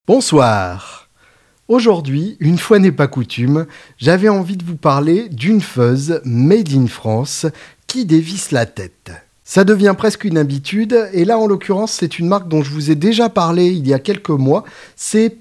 Bonsoir. Aujourd'hui, une fois n'est pas coutume, j'avais envie de vous parler d'une fuzz made in France qui dévisse la tête. Ça devient presque une habitude, et là en l'occurrence c'est une marque dont je vous ai déjà parlé il y a quelques mois, c'est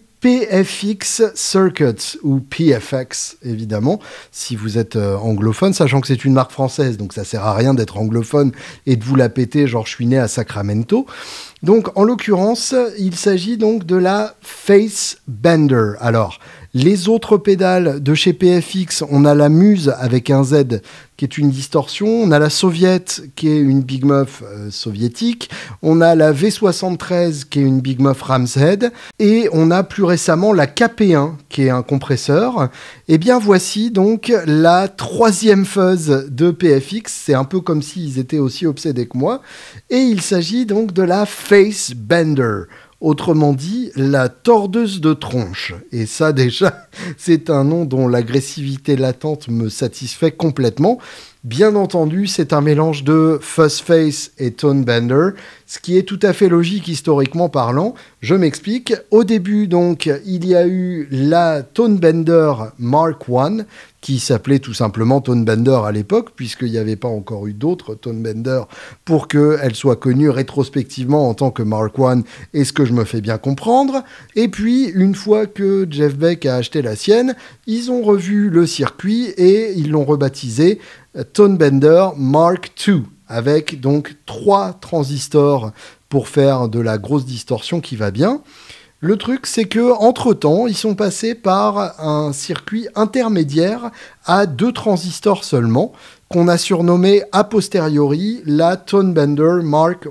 PFX Circuits, ou PFX évidemment, si vous êtes anglophone, sachant que c'est une marque française, donc ça sert à rien d'être anglophone et de vous la péter genre je suis né à Sacramento. Donc en l'occurrence, il s'agit donc de la Face Bender. Alors, les autres pédales de chez PFX, on a la Muse avec un Z qui est une distorsion, on a la Soviet qui est une Big Muff soviétique, on a la V73 qui est une Big Muff Ramshead, et on a plus récemment la KP1 qui est un compresseur. Et bien voici donc la troisième fuzz de PFX, c'est un peu comme s'ils étaient aussi obsédés que moi, et il s'agit donc de la Face Bender. Autrement dit, la tordeuse de tronche. Et ça, déjà, c'est un nom dont l'agressivité latente me satisfait complètement. Bien entendu, c'est un mélange de fuzz face et tone bender, ce qui est tout à fait logique historiquement parlant. Je m'explique. Au début, donc, il y a eu la tone bender Mark I, qui s'appelait tout simplement Tone Bender à l'époque, puisqu'il n'y avait pas encore eu d'autres Tone Bender pour qu'elle soit connue rétrospectivement en tant que Mark I, et ce que je me fais bien comprendre. Et puis, une fois que Jeff Beck a acheté la sienne, ils ont revu le circuit et ils l'ont rebaptisé Tone Bender Mark II, avec donc 3 transistors pour faire de la grosse distorsion qui va bien. Le truc, c'est que entre-temps, ils sont passés par un circuit intermédiaire à 2 transistors seulement, qu'on a surnommé a posteriori la Tone Bender Mark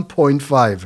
1.5,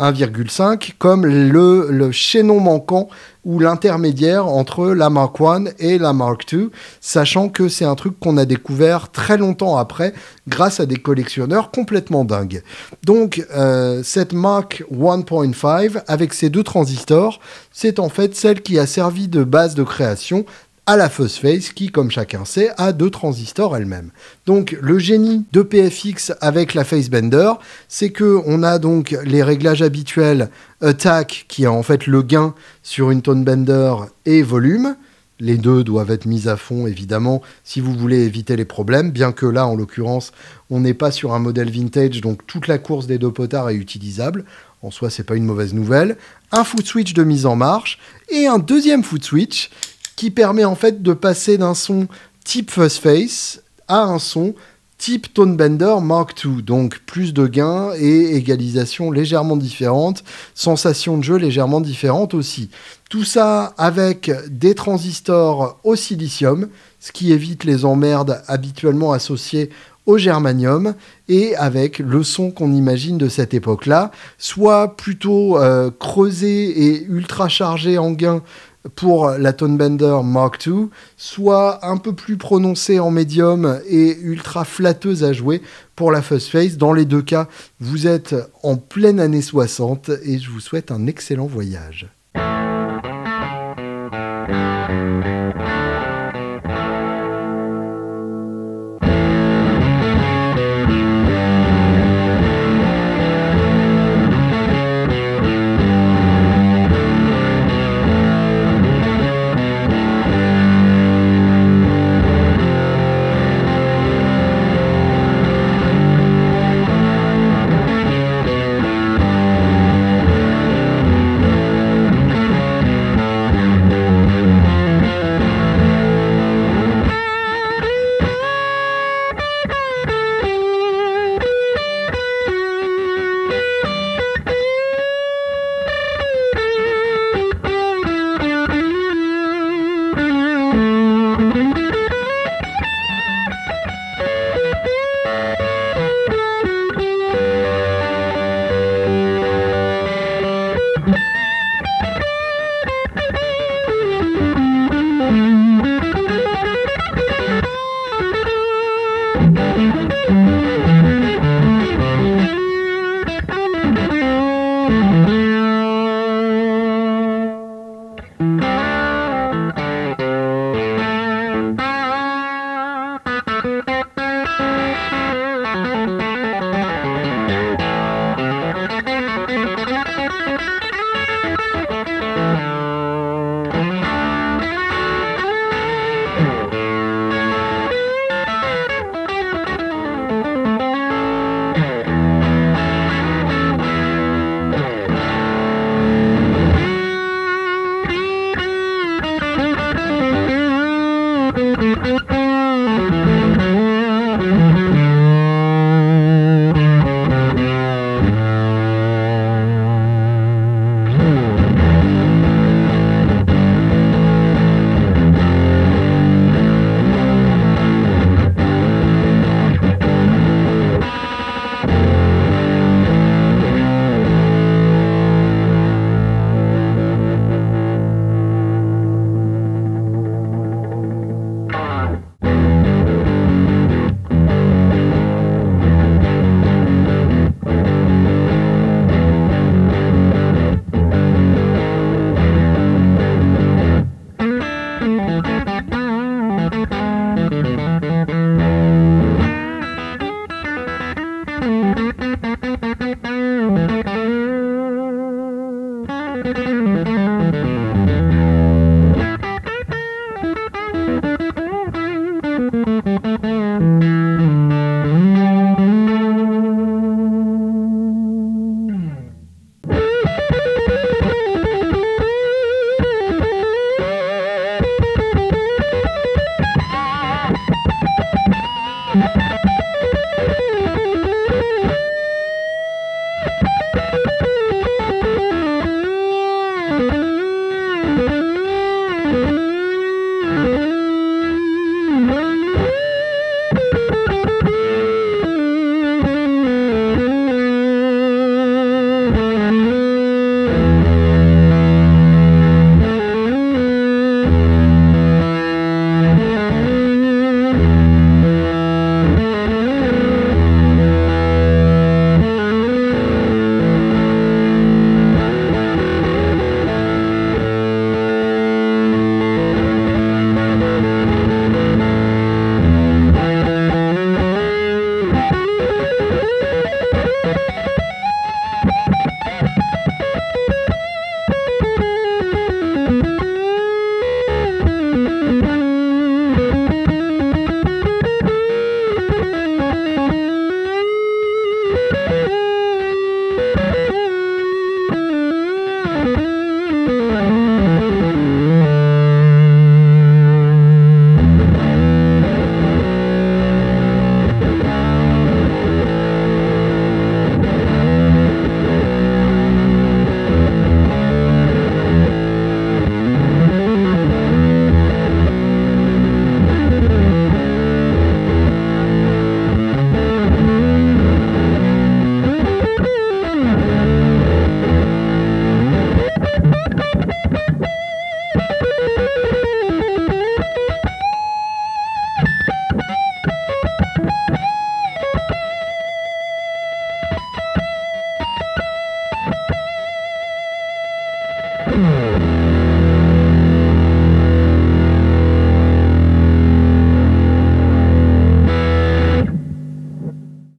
1,5, comme le chaînon manquant ou l'intermédiaire entre la Mark I et la Mark II, sachant que c'est un truc qu'on a découvert très longtemps après, grâce à des collectionneurs complètement dingues. Donc, cette Mark 1.5, avec ces 2 transistors, c'est en fait celle qui a servi de base de création à la Fuzz Face, qui, comme chacun sait, a 2 transistors elle-même. Donc, le génie de PFX avec la Face Bender, c'est qu'on a donc les réglages habituels Attack, qui est en fait le gain sur une Tone Bender, et volume. Les deux doivent être mis à fond, évidemment, si vous voulez éviter les problèmes, bien que là, en l'occurrence, on n'est pas sur un modèle vintage, donc toute la course des 2 potards est utilisable. En soi, c'est pas une mauvaise nouvelle. Un foot switch de mise en marche, et un deuxième foot switch, qui permet en fait de passer d'un son type Fuzz Face à un son type Tone Bender Mark II. Donc plus de gains et égalisation légèrement différente, sensation de jeu légèrement différente aussi. Tout ça avec des transistors au silicium, ce qui évite les emmerdes habituellement associées au germanium, et avec le son qu'on imagine de cette époque-là, soit plutôt creusé et ultra chargé en gain pour la Tone Bender Mark II, soit un peu plus prononcée en médium et ultra flatteuse à jouer pour la Fuzz Face. Dans les 2 cas, vous êtes en pleine année 60 et je vous souhaite un excellent voyage.